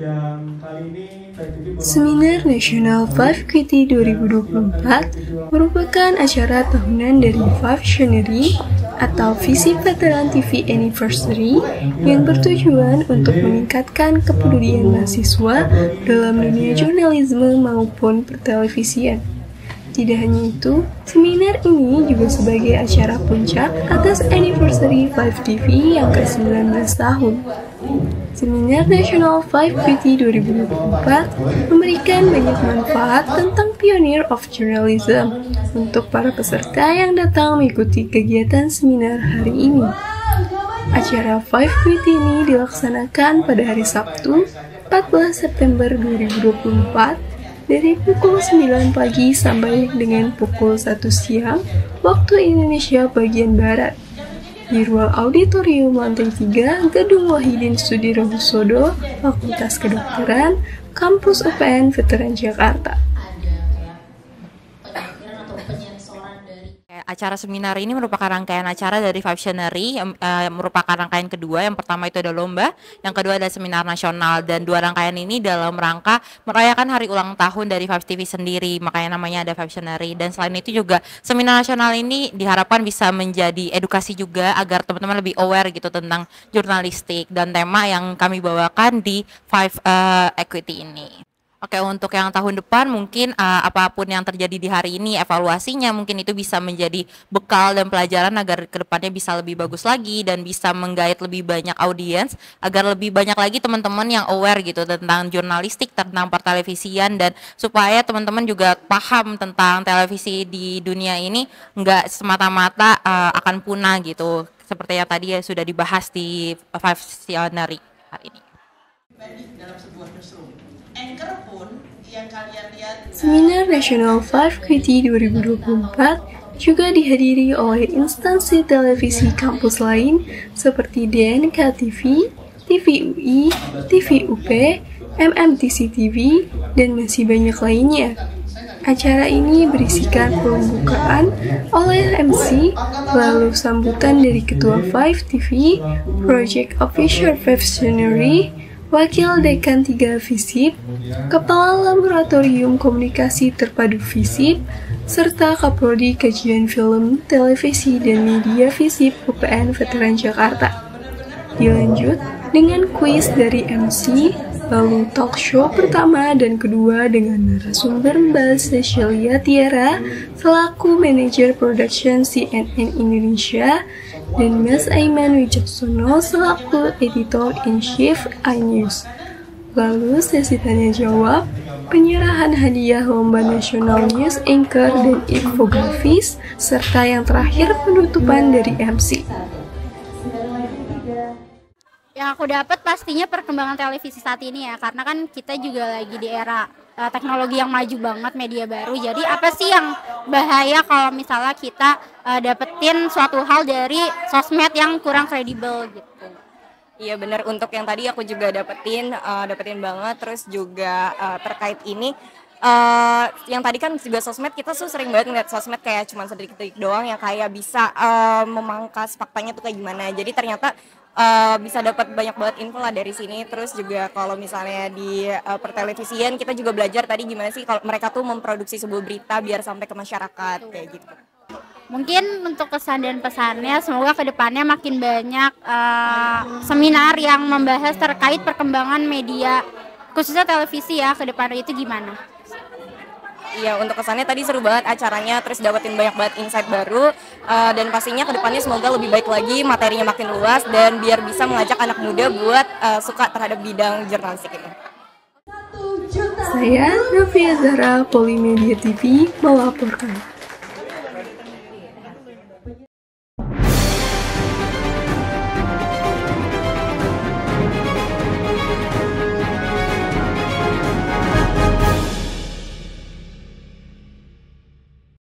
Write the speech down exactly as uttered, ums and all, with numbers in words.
yang kali ini Seminar Nasional lima Q T dua ribu dua puluh empat merupakan acara tahunan dari Visionery atau Visi Veteran T V Anniversary yang bertujuan untuk meningkatkan kepedulian mahasiswa dalam dunia jurnalisme maupun pertelevisian. Tidak hanya itu, seminar ini juga sebagai acara puncak atas Anniversary lima T V yang ke sembilan belas tahun. Seminar Nasional lima Q T dua ribu dua puluh empat memberikan banyak manfaat tentang Pioneer of Journalism untuk para peserta yang datang mengikuti kegiatan seminar hari ini. Acara lima Q T ini dilaksanakan pada hari Sabtu, empat belas September dua ribu dua puluh empat dari pukul sembilan pagi sampai dengan pukul satu siang waktu Indonesia bagian Barat di ruang auditorium lantai tiga Gedung Wahidin Sudirohusodo, Fakultas Kedokteran, Kampus U P N Veteran Jakarta. Acara seminar ini merupakan rangkaian acara dari Visionery yang uh, merupakan rangkaian kedua. Yang pertama itu ada lomba, yang kedua ada seminar nasional, dan dua rangkaian ini dalam rangka merayakan hari ulang tahun dari Vive T V sendiri, makanya namanya ada Visionery. Dan selain itu juga seminar nasional ini diharapkan bisa menjadi edukasi juga agar teman-teman lebih aware gitu tentang jurnalistik dan tema yang kami bawakan di Vive uh, Equity ini. Oke, untuk yang tahun depan mungkin uh, apapun yang terjadi di hari ini, evaluasinya mungkin itu bisa menjadi bekal dan pelajaran agar kedepannya bisa lebih bagus lagi dan bisa menggait lebih banyak audiens, agar lebih banyak lagi teman-teman yang aware gitu tentang jurnalistik, tentang pertelevisian, dan supaya teman-teman juga paham tentang televisi di dunia ini nggak semata-mata uh, akan punah gitu, seperti yang tadi ya sudah dibahas di Visionery hari ini. Dalam sebuah newsroom. Anchor pun yang kalian lihat. Seminar Nasional lima Q T dua ribu dua puluh empat juga dihadiri oleh instansi televisi kampus lain seperti D N K T V, T V U I, T V U P, M M T C T V, dan masih banyak lainnya. Acara ini berisikan pembukaan oleh M C, lalu sambutan dari Ketua Vive T V, Project Officer Visionery, Wakil Dekan tiga Visip, Kepala Laboratorium Komunikasi Terpadu Visip, serta Kaprodi Kajian Film, Televisi, dan Media Visip U P N Veteran Jakarta. Dilanjut dengan kuis dari M C, lalu talk show pertama dan kedua dengan narasumber Mbak Cecilia Tiara selaku manajer production C N N Indonesia, dan Mas Aiman Wijaksono selaku editor-in-chief iNews. Lalu sesi tanya jawab, penyerahan hadiah Lomba Nasional News Anchor dan Infografis, serta yang terakhir penutupan dari M C. Yang aku dapat pastinya perkembangan televisi saat ini ya, karena kan kita juga lagi di era uh, teknologi yang maju banget, media baru. Jadi apa sih yang bahaya kalau misalnya kita uh, dapetin suatu hal dari sosmed yang kurang kredibel gitu? Iya benar, untuk yang tadi aku juga dapetin, uh, dapetin banget. Terus juga uh, terkait ini, uh, yang tadi kan juga sosmed, kita tuh sering banget ngeliat sosmed kayak cuma sedikit-sedikit doang yang kayak bisa uh, memangkas faktanya tuh kayak gimana. Jadi ternyata Uh, bisa dapat banyak banget info lah dari sini. Terus juga kalau misalnya di uh, pertelevisian kita juga belajar tadi gimana sih kalau mereka tuh memproduksi sebuah berita biar sampai ke masyarakat kayak gitu. Mungkin untuk kesan dan pesannya semoga kedepannya makin banyak uh, seminar yang membahas terkait perkembangan media khususnya televisi ya, kedepannya itu gimana? Iya, untuk kesannya tadi seru banget acaranya, terus dapetin banyak banget insight baru, uh, dan pastinya kedepannya semoga lebih baik lagi, materinya makin luas, dan biar bisa mengajak anak muda buat uh, suka terhadap bidang jurnalistik ini. Saya Novia Zahra, Polimedia T V, melaporkan.